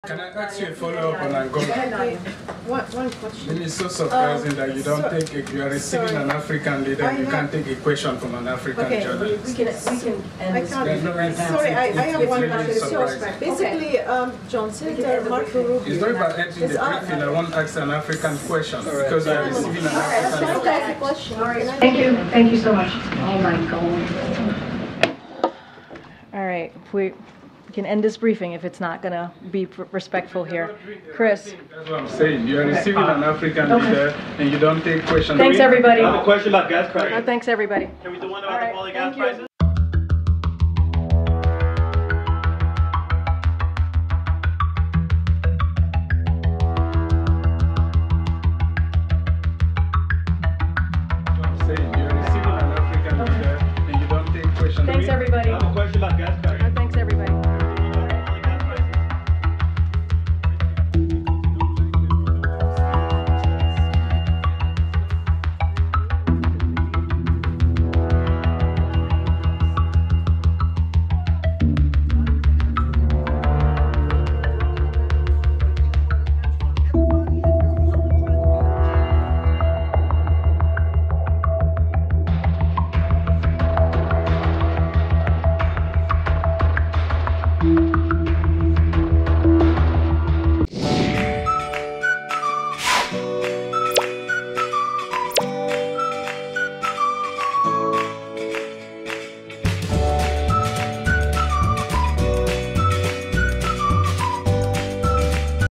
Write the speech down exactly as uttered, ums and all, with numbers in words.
Can I ask you a follow-up on Angola? One, one question. It's so surprising Um, that you don't so- take, a, you are receiving sorry. an African leader, I you have- can't take a question from an African Okay. journalist. We can, we can end I this. can't- Yeah, no, it's- Sorry, I, I it's- have it's one really question. So surprising. basically, um, John Senator Marco Rubio. It's not about ending the It's up- briefing, I want to ask an African question because I am receiving an African That's leader. the question. Thank you, thank you so much. Oh my God. All right, we can end this briefing if it's not going to be respectful here. Chris. That's what I'm saying. You are receiving an African leader and you don't take questions. Thanks, everybody. I have a question about gas Uh, prices. Thanks, everybody. Can we do one All about right, the falling thank gas you. prices?